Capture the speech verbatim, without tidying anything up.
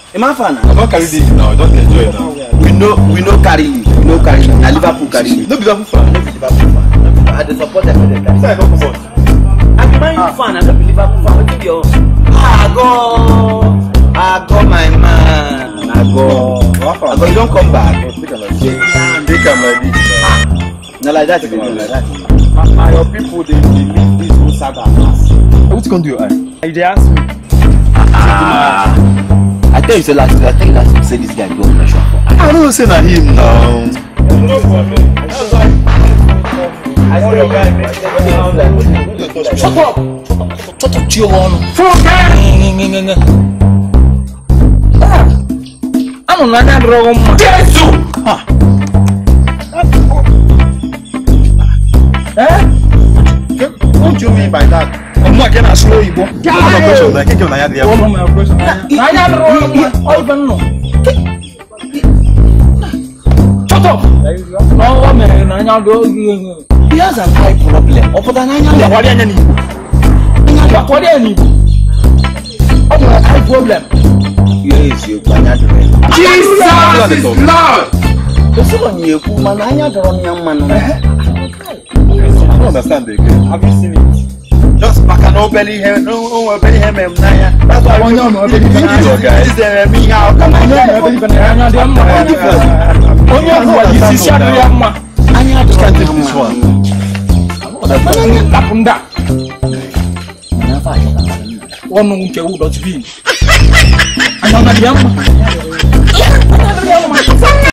Am I fan? I don't carry this now. I don't enjoy it now. We know, we know carry league. We know carry league. Na Liverpool carry league. No be Liverpool fan. No be Liverpool fan. I dey support them with the carry. Say I don't come out. I be Man U fan. I don't be Liverpool fan. What be your? Ah go, ah go my man. I go. I go. You don't come back. Take am like this. Take am like this. No like that. Take am like that. And your people they believe this whole saga pass. What you gonna do your eye? They ask me. Ah. I tell you say last week. I tell you last week. Say this guy go on pressure. I don't say na him now. No problem. That's why I saw your guy make it. Shut up! Shut up to your one. I'm not going to go home. Jesus! Eh? What do you mean by that? I'm not going to slow you. What kind of question? Like, take your eye there. One of my questions. I don't know. Shut up! No, man, I don't know. He has an eye problem. Or for the nine years. What do you need? What do you need? What do you eye problem? Yes, you can. Jesus is Lord. This one you put man. I don't know young man. I don't understand again. Have you seen it? Just back and no belly hair, no belly hair, man. That's why I know, no belly hair. guys. This is me how come I No belly hair. Oh, yeah, what is this? Shut up, I Can't take this one. Lapunda. One who can do that. I'm not a young man.